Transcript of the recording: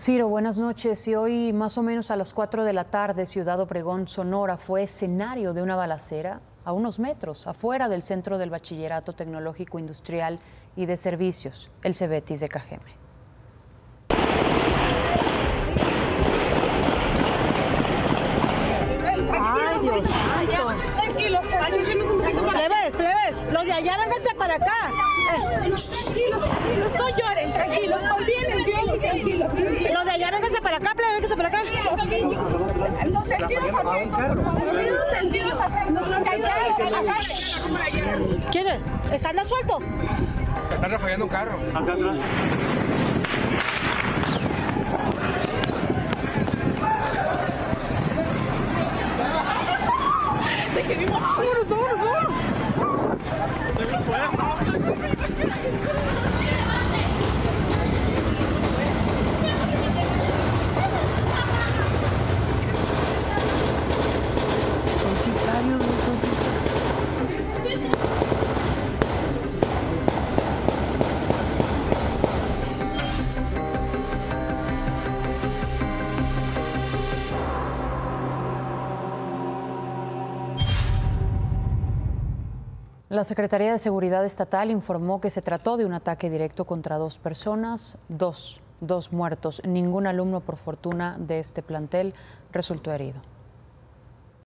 Ciro, buenas noches. Y hoy, más o menos a las 4 de la tarde, Ciudad Obregón, Sonora, fue escenario de una balacera a unos metros afuera del Centro del Bachillerato Tecnológico Industrial y de Servicios, el Cebetis de Cajeme. ¡Ay, Dios santo! Tranquilos, Plebes, los de allá vénganse para acá. Tranquilos, no lloren, tranquilos, no vienen bien, tranquilos. Los de allá vénganse para acá, plebes, vénganse para acá. Los sentidos atentos, los de allá en la calle. ¿Quiénes? ¿Están a suelto? Están refugiando un carro. Acá atrás. Son sicarios, no son sicarios. La Secretaría de Seguridad Estatal informó que se trató de un ataque directo contra dos personas, dos muertos. Ningún alumno, por fortuna, de este plantel resultó herido.